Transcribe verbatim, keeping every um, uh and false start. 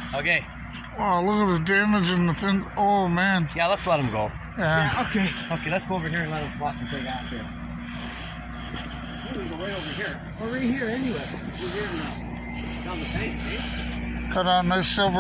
Okay. Wow, look at the damage in the fin. Oh, man. Yeah, let's let him go. Yeah. Yeah, okay. Okay, let's go over here and let him flop and take off here. We can go right over here. Or right here anyway. We're here now. Down the tank, eh? Cut out nice silver.